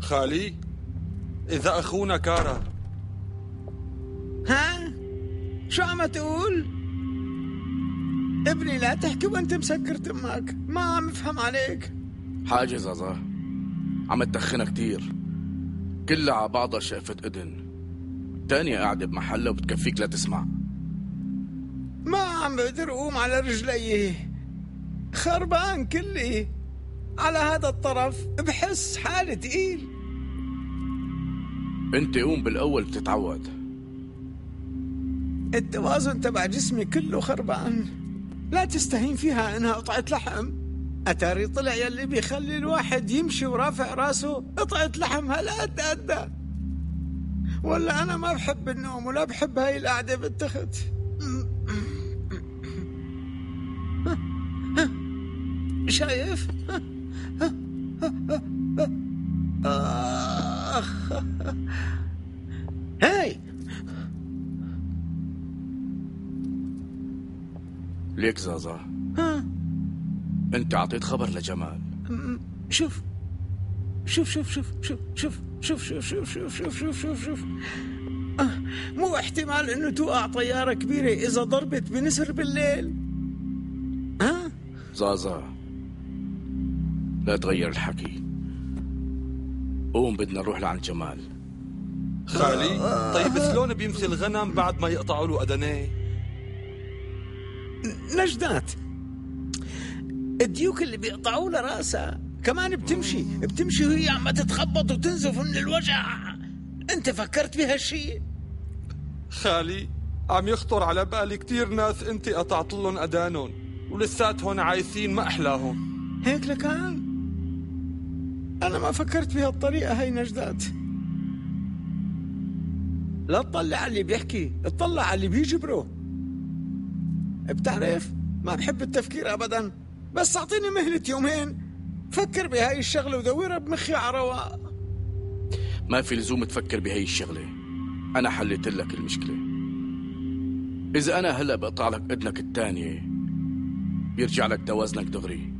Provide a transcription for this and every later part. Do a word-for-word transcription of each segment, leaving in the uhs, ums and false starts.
خالي، إذا أخونا كارا. ها؟ شو عم تقول؟ ابني لا تحكي وانت مسكر تمك، ما عم افهم عليك. حاجة زازا عم تدخنها كتير، كلها على بعضها شقفة إذن، تانية قاعدة بمحلها وبتكفيك لا تسمع. ما عم بقدر اقوم على رجلي، خربان كلي على هذا الطرف، بحس حالي تقيل. انت قوم بالأول بتتعود. التوازن تبع جسمي كله خربان، لا تستهين فيها انها قطعة لحم. اتاري طلع يلي بيخلي الواحد يمشي ورافع راسه قطعة لحم هالقد قد. ولا انا ما بحب النوم ولا بحب هاي القعدة بالتخت. شايف؟ هاي ليك زازا، ها انت عطيت خبر لجمال. شوف شوف شوف شوف شوف شوف شوف شوف شوف شوف شوف شوف شوف شوف آه، مو احتمال انه توقع طيارة كبيرة اذا ضربت بنسر بالليل. ها زازا لا تغير الحكي، قوم بدنا نروح لعند جمال. خالي، طيب شلون بيمشي الغنم بعد ما يقطعوا له أذنيه؟ نجدات الديوك اللي بيقطعوا له راسها كمان بتمشي بتمشي وهي عم تتخبط وتنزف من الوجع. انت فكرت بهالشيء؟ خالي، عم يخطر على بالي كتير ناس انت قطعت لهم أذانهم ولساتهم عايشين ما أحلاهم. هيك لكان انا ما فكرت بهالطريقة هاي نجدات. لا تطلع على اللي بيحكي، اطلع على اللي بيجبره. بتعرف ما بحب التفكير ابدا، بس اعطيني مهلة يومين فكر بهاي الشغلة ودورها بمخي على رواق. ما في لزوم تفكر بهي الشغلة، أنا حليت لك المشكلة. إذا أنا هلأ بقطع لك إذنك الثانية بيرجع لك توازنك دغري.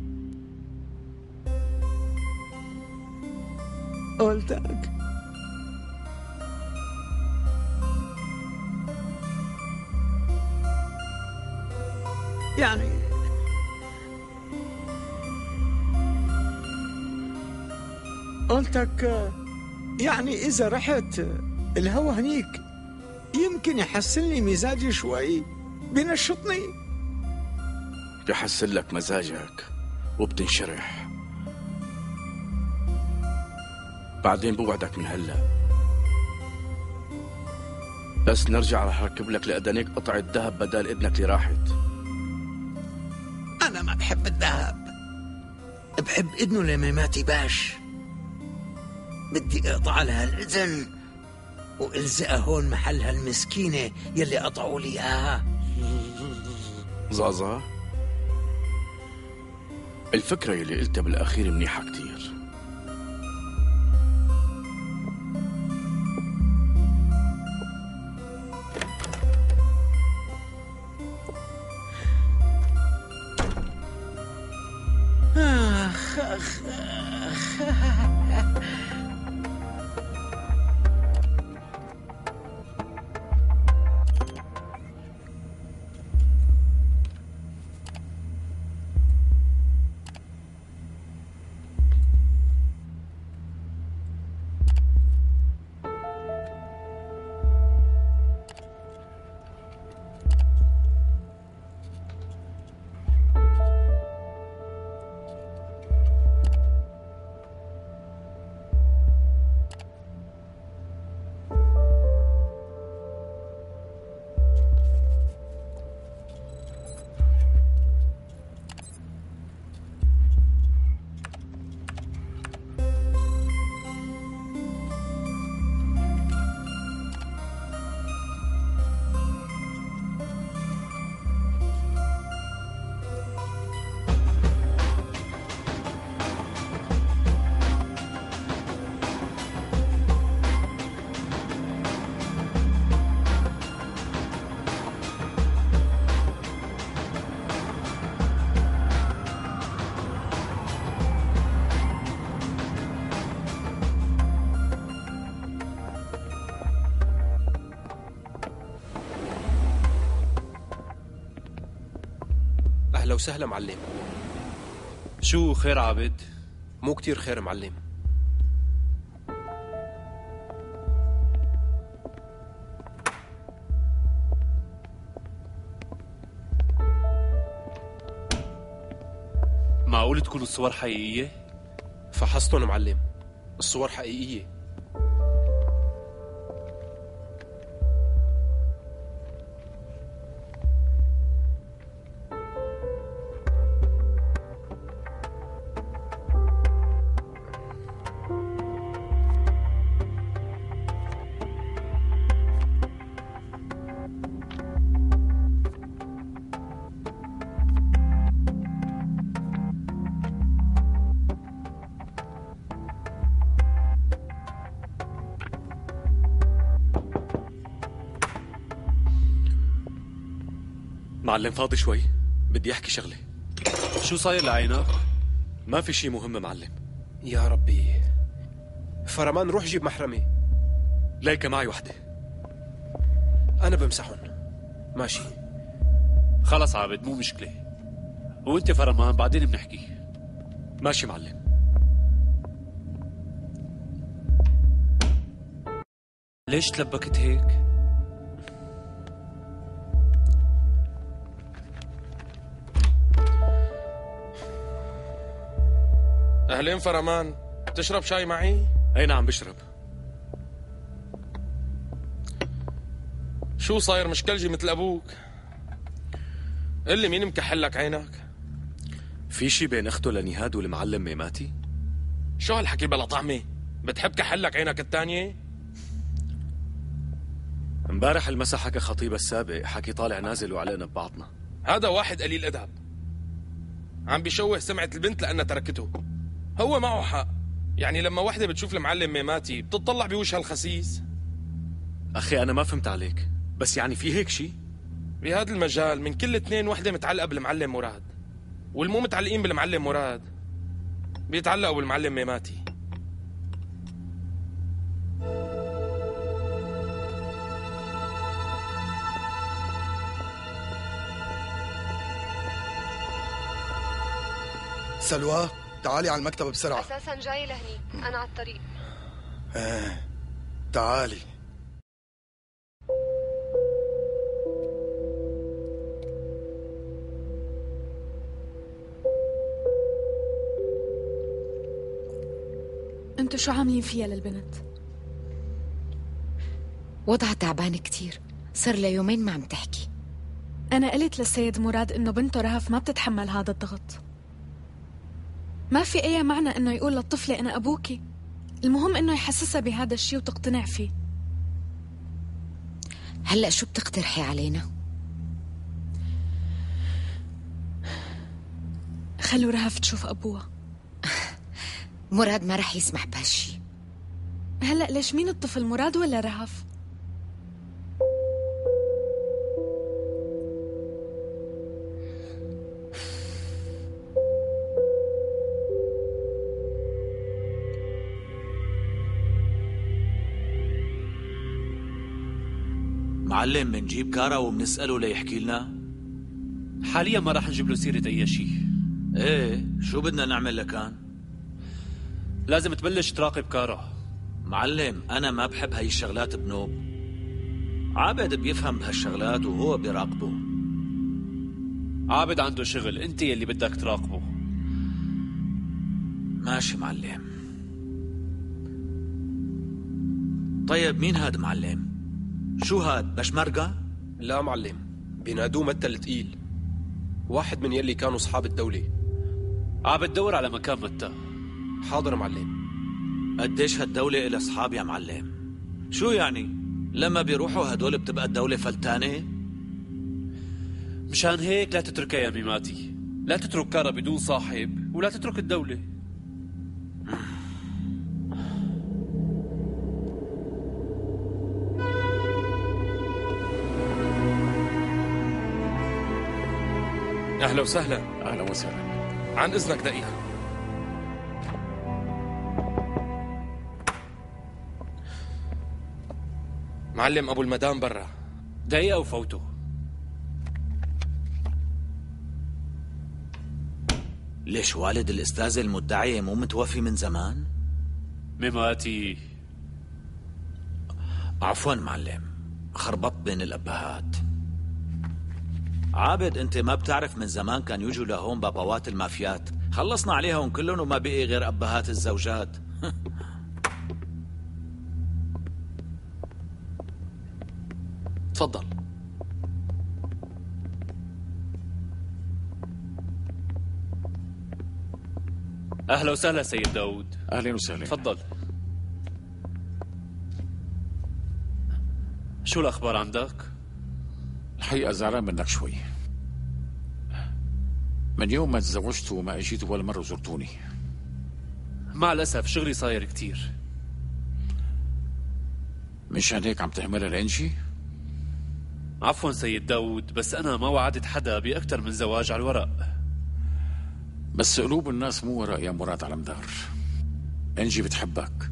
قلتك يعني قلتك يعني إذا رحت الهوا هنيك يمكن يحسن لي مزاجي شوي، بنشطني. بحسن لك مزاجك وبتنشرح، بعدين بوعدك من هلا بس نرجع رح اركب لك لأدانيك قطعة ذهب بدل إذنك اللي راحت. أنا ما بحب الذهب، بحب إذنه لما ماتي باش. بدي أقطع لها الإذن وإلزقها هون محلها المسكينة يلي قطعوا لي إياها. زازا الفكرة يلي قلتها بالأخير منيحة كتير. آخ آخ آخ. أهلا وسهلا معلم. شو خير عابد؟ مو كتير خير معلم. معقول تكون الصور حقيقية؟ فحصتهم معلم، الصور حقيقية. معلم فاضي شوي، بدي احكي شغله. شو صاير لعينك؟ ما في شي مهم معلم. يا ربي، فرمان روح جيب محرمة. ليك معي وحده. أنا بمسحهم. ماشي خلص عابد، مو مشكلة. وانت فرمان بعدين بنحكي. ماشي معلم. ليش تلبكت هيك؟ أهلين فرمان، تشرب شاي معي؟ اي نعم بشرب. شو صاير مشكلجي مثل أبوك؟ قل لي مين مكحل لك عينك؟ في شي بين اخته لنهاد والمعلم ميماتي؟ شو هالحكي بلا طعمة؟ بتحب كحل لك عينك الثانية؟ امبارح المسا حكى خطيبها السابق، حكي طالع نازل وعلينا ببعضنا. هذا واحد قليل أدب، عم بيشوه سمعة البنت لأنها تركته. هو معه حق، يعني لما وحدة بتشوف المعلم ميماتي بتطلع بوجهها الخسيس. اخي انا ما فهمت عليك، بس يعني في هيك شي؟ بهذا المجال من كل اثنين وحدة متعلقة بالمعلم مراد، والمو متعلقين بالمعلم مراد بيتعلقوا بالمعلم ميماتي. سلوى تعالي على المكتب بسرعة. أساساً جاي لهني، أنا على الطريق. ايه تعالي. انتوا شو عاملين فيها للبنت؟ وضعها تعبان كتير، صار لها يومين ما عم تحكي. أنا قلت للسيد مراد إنه بنته رهف ما بتتحمل هذا الضغط. ما في أي معنى إنه يقول للطفلة أنا أبوكي. المهم إنه يحسسها بهذا الشيء وتقتنع فيه. هلأ شو بتقترحي علينا؟ خلوا رهف تشوف أبوها. مراد ما رح يسمح بهالشي. هلأ ليش مين الطفل، مراد ولا رهف؟ معلم منجيب كارا وبنسأله ليحكي لنا؟ حاليا ما رح نجيب له سيرة أي شيء. ايه شو بدنا نعمل لكان؟ لازم تبلش تراقب كارا. معلم أنا ما بحب هاي الشغلات بنوب. عابد بيفهم بهالشغلات وهو بيراقبه. عابد عنده شغل، انت يلي بدك تراقبه. ماشي معلم. طيب مين هاد معلم؟ شو هاد بشمرقة؟ لا معلم، بينادوه متل تقيل، واحد من يلي كانوا أصحاب الدولة. عابد دور على مكان متى. حاضر معلم. قديش هالدولة إلى أصحاب يا معلم؟ شو يعني؟ لما بيروحوا هدول بتبقى الدولة فلتانة؟ مشان هيك لا تتركها يا ميماتي، لا تترك كارا بدون صاحب ولا تترك الدولة. أهلا وسهلا. أهلا وسهلا. عن إذنك دقيقة. معلم أبو المدام برا. دقيقة وفوته. ليش والد الأستاذة المدعية مو متوفي من زمان؟ ميماتي. عفوا معلم، خربطت بين الأبهات. عابد انت ما بتعرف من زمان كان يجوا لهون بابوات المافيات، خلصنا عليهم كلهم وما بقي غير أبهات الزوجات. تفضل. أهلا وسهلا سيد داود. أهلا وسهلا. تفضل. شو الأخبار عندك؟ الحقيقة زعلان منك شوي. من يوم ما تزوجت وما اجيتوا ولا مرة زرتوني. مع الأسف شغلي صاير كتير. مشان هيك عم تهملها لإنجي؟ عفوا سيد داود، بس أنا ما وعدت حدا بأكثر من زواج على الورق. بس قلوب الناس مو ورق يا مراد على مدار. إنجي بتحبك،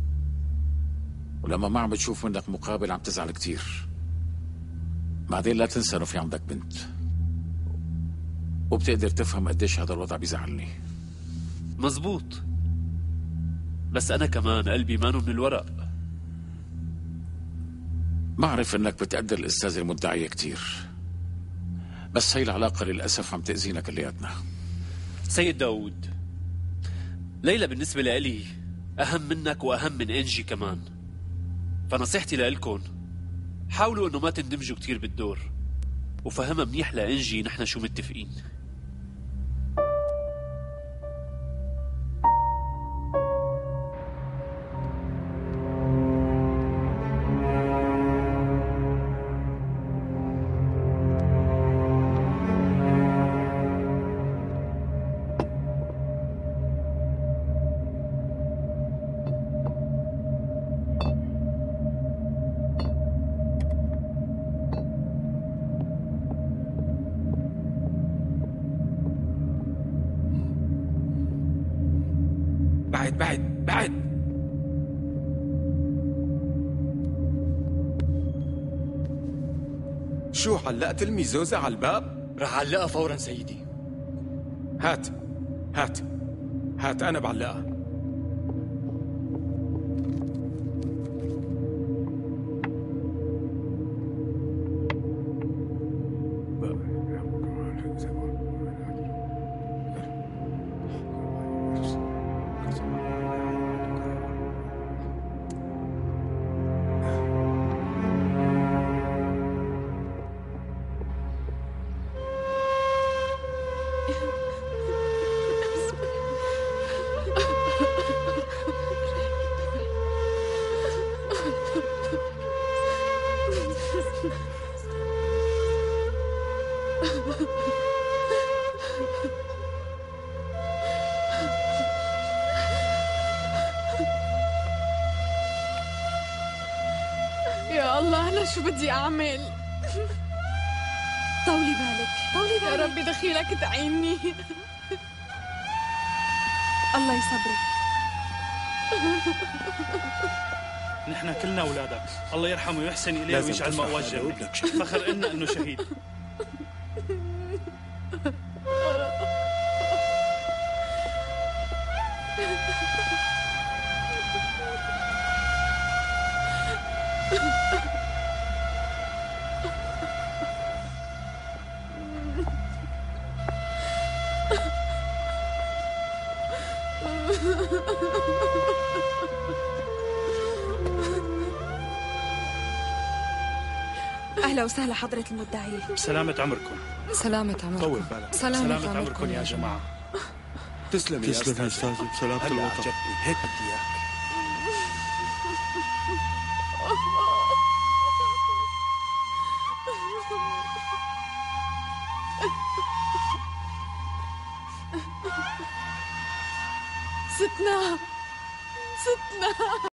ولما ما عم بتشوف منك مقابل عم تزعل كتير. بعدين لا تنسى انه في عندك بنت، وبتقدر تفهم قديش هذا الوضع بيزعلني. مزبوط، بس أنا كمان قلبي مانو من الورق. بعرف انك بتقدر الأستاذة المدعية كتير، بس هي العلاقة للأسف عم تأذينا كلياتنا. سيد داود، ليلى بالنسبة لي أهم منك وأهم من إنجي كمان، فنصيحتي لإلكن حاولوا إنه ما تندمجوا كتير بالدور، وفهمها منيح لإنجي نحن شو متفقين. بعد بعد بعد. شو علقت الميزوزة على الباب؟ رح علقها فورا سيدي. هات هات هات أنا بعلقها. يا الله أنا شو بدي أعمل؟ طولي بالك طولي بالك يا ربي دخيلك تعيني. الله يصبرك. نحن كلنا أولادك، الله يرحمه ويحسن إليه ويجعل مأواه الجنة. فخر إلنا إنه شهيد. أهلا وسهلا حضرة المدعي. سلامة عمركم. سلامة عمركم. طول بالك. سلامة, سلامة عمركم يا جماعة. تسلم يا أستاذ. أستاذ بسلامة هلا الوطن. عجبتني، هيك بدي إياك. ستنا ستنا